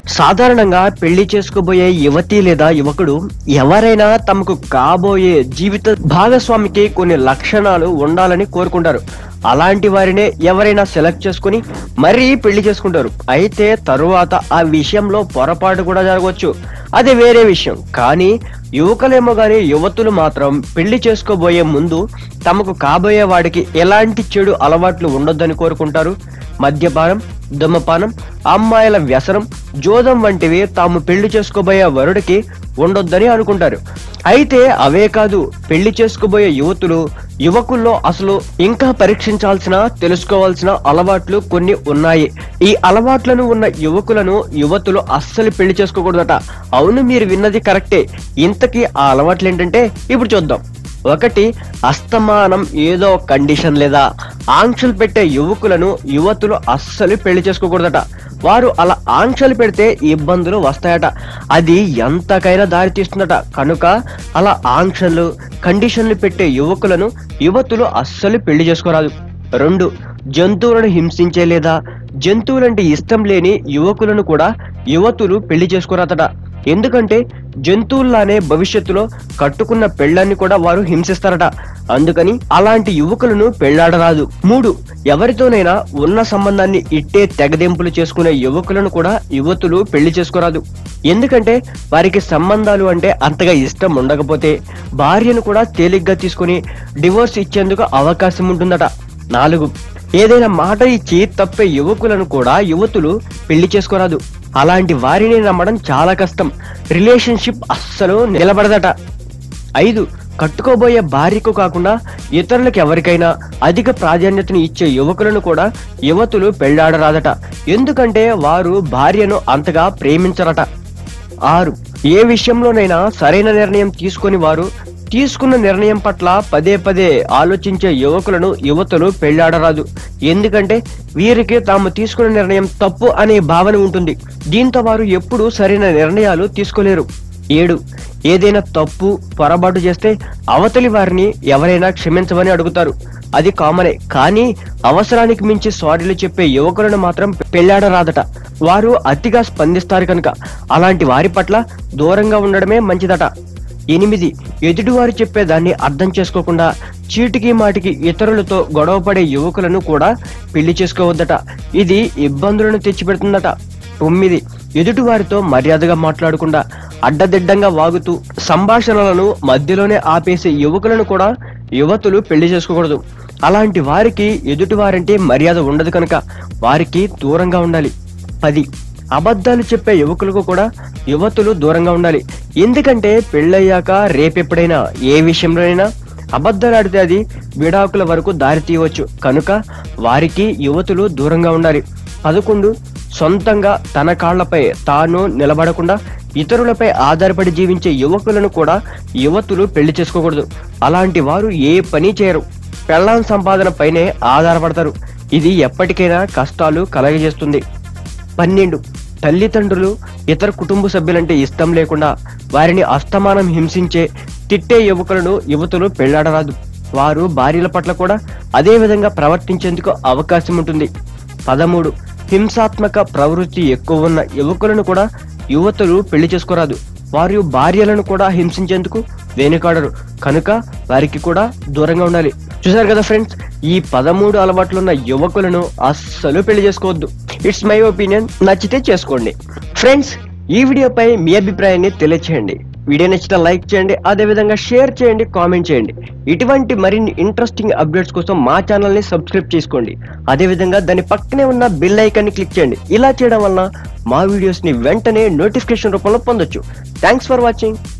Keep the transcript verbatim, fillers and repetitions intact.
సాధారణంగా పెళ్లి చేసుకోబోయే యువతి లేదా యువకుడు ఎవరైనా తమకు కాబోయే జీవిత భాగస్వామికి కొన్ని లక్షణాలు ఉండాలని కోరుకుంటారు. అలాంటి వారినే ఎవరైనా సెలెక్ట్ చేసుకుని మరీ పెళ్లి చేసుకుంటారు. అయితే తరువాత ఆ విషయంలో పొరపాటు కూడా జరగవచ్చు, అది వేరే విషయం. కానీ యువకులేమో గాని యువతులు మాత్రం పెళ్లి చేసుకోబోయే ముందు తమకు కాబోయే వాడికి ఎలాంటి చెడు అలవాట్లు ఉండొద్దని కోరుకుంటారు. మద్యపానం, ధూమపానం, అమ్మాయిల వ్యసనం, జోదం వంటివి తాము పెళ్లి చేసుకోబోయే వరుడికి ఉండొద్దని అనుకుంటారు. అయితే అవే కాదు, పెళ్లి చేసుకోబోయే యువతులు యువకుల్లో అసలు ఇంకా పరీక్షించాల్సిన తెలుసుకోవాల్సిన అలవాట్లు కొన్ని ఉన్నాయి. ఈ అలవాట్లను ఉన్న యువకులను యువతులు అస్సలు పెళ్లి చేసుకోకూడదట. అవును, మీరు విన్నది కరెక్టే. ఇంతకీ ఆ అలవాట్లు ఏంటంటే ఇప్పుడు చూద్దాం. ఒకటి, అస్తమానం ఏదో కండిషన్ లేదా ఆంక్షలు పెట్టే యువకులను యువతులు అస్సలు పెళ్లి చేసుకోకూడదట. వారు అలా ఆంక్షలు పెడితే ఇబ్బందులు వస్తాయట, అది ఎంతకైనా దారి తీస్తుందట. కనుక అలా ఆంక్షలు కండిషన్లు పెట్టే యువకులను యువతులు అస్సలు పెళ్లి చేసుకోరాదు. రెండు, జంతువులను హింసించే లేదా జంతువులంటే ఇష్టం లేని యువకులను కూడా యువతులు పెళ్లి చేసుకోరాదట. ఎందుకంటే జంతువుల్లానే భవిష్యత్తులో కట్టుకున్న పెళ్లాన్ని కూడా వారు హింసిస్తారట. అందుకని అలాంటి యువకులను పెళ్లాడరాదు. మూడు, ఎవరితోనైనా ఉన్న సంబంధాన్ని ఇట్టే తెగదెంపులు చేసుకునే యువకులను కూడా యువతులు పెళ్లి చేసుకోరాదు. ఎందుకంటే వారికి సంబంధాలు అంటే అంతగా ఇష్టం ఉండకపోతే భార్యను కూడా తేలిగ్గా తీసుకుని డివోర్స్ ఇచ్చేందుకు అవకాశం ఉంటుందట. నాలుగు, ఏదైనా మాట ఇచ్చి తప్పే యువకులను కూడా యువతులు పెళ్లి చేసుకోరాదు. అలాంటి వారిని నమ్మడం చాలా కష్టం, రిలేషన్షిప్ అస్సలు నిలబడదట. ఐదు, కట్టుకోబోయే భార్యకు కాకుండా ఇతరులకు ఎవరికైనా అధిక ప్రాధాన్యతను ఇచ్చే యువకులను కూడా యువతులు పెళ్లాడరాదట. ఎందుకంటే వారు భార్యను అంతగా ప్రేమించరట. ఆరు, ఏ విషయంలోనైనా సరైన నిర్ణయం తీసుకొని వారు తీసుకున్న నిర్ణయం పట్ల పదే పదే ఆలోచించే యువకులను యువతులు పెళ్లాడరాదు. ఎందుకంటే వీరికి తాము తీసుకున్న నిర్ణయం తప్పు అనే భావన ఉంటుంది. దీంతో వారు ఎప్పుడూ సరైన నిర్ణయాలు తీసుకోలేరు. ఏడు, ఏదైనా తప్పు పొరపాటు చేస్తే అవతలి వారిని ఎవరైనా క్షమించమని అడుగుతారు, అది కామనే. కానీ అవసరానికి మించి సారీలు చెప్పే యువకులను మాత్రం పెళ్లాడరాదట. వారు అతిగా స్పందిస్తారు కనుక అలాంటి వారి పట్ల దూరంగా ఉండడమే మంచిదట. ఎనిమిది, ఎదుటివారు చెప్పేదాన్ని అర్థం చేసుకోకుండా చీటికి మాటికి ఇతరులతో గొడవపడే యువకులను కూడా పెళ్లి చేసుకోవద్దట. ఇది ఇబ్బందులను తెచ్చిపెడుతుందట. తొమ్మిది, ఎదుటివారితో మర్యాదగా మాట్లాడకుండా అడ్డదిడ్డంగా వాగుతూ సంభాషణలను మధ్యలోనే ఆపేసే యువకులను కూడా యువతులు పెళ్లి చేసుకోకూడదు. అలాంటి వారికి ఎదుటివారంటే మర్యాద ఉండదు కనుక వారికి దూరంగా ఉండాలి. పది, అబద్ధాలు చెప్పే యువకులకు కూడా యువతులు దూరంగా ఉండాలి. ఎందుకంటే పెళ్ళయ్యాక రేపెప్పుడైనా ఏ విషయంలోనైనా అబద్ధాలు ఆడితే అది విడాకుల వరకు దారి తీయవచ్చు. కనుక వారికి యువతులు దూరంగా ఉండాలి. పదకొండు, సొంతంగా తన కాళ్లపై తాను నిలబడకుండా ఇతరులపై ఆధారపడి జీవించే యువకులను కూడా యువతులు పెళ్లి చేసుకోకూడదు. అలాంటి వారు ఏ పని చేయరు, పెళ్ళాం సంపాదన పైనే ఆధారపడతారు. ఇది ఎప్పటికైనా కష్టాలు కలగజేస్తుంది. పన్నెండు, తల్లిదండ్రులు ఇతర కుటుంబ సభ్యులంటే ఇష్టం లేకుండా వారిని అస్తమానం హింసించే తిట్టే యువకులను యువతులు పెళ్లాడరాదు. వారు భార్యల పట్ల కూడా అదే విధంగా ప్రవర్తించేందుకు అవకాశం ఉంటుంది. పదమూడు, హింసాత్మక ప్రవృత్తి ఎక్కువ ఉన్న యువకులను కూడా యువతులు పెళ్లి చేసుకోరాదు. వారు భార్యలను కూడా హింసించేందుకు వెనుకాడరు కనుక వారికి కూడా దూరంగా ఉండాలి. చూసారు కదా ఫ్రెండ్స్, ఈ పదమూడు అలవాట్లున్న యువకులను అస్సలు పెళ్లి చేసుకోవద్దు. ఇట్స్ మై ఒపీనియన్, నచ్చితే చేసుకోండి. ఫ్రెండ్స్, ఈ వీడియోపై మీ అభిప్రాయాన్ని తెలియచేయండి. వీడియో నచ్చితే లైక్ చేయండి, అదేవిధంగా షేర్ చేయండి, కామెంట్ చేయండి. ఇటువంటి మరిన్ని ఇంట్రెస్టింగ్ అప్డేట్స్ కోసం మా ఛానల్ ని సబ్స్క్రైబ్ చేసుకోండి. అదేవిధంగా దాని పక్కనే ఉన్న బెల్ ఐకాన్ ని క్లిక్ చేయండి. ఇలా చేయడం వల్ల మా వీడియోస్ ని వెంటనే నోటిఫికేషన్ రూపంలో పొందొచ్చు. Thanks for watching.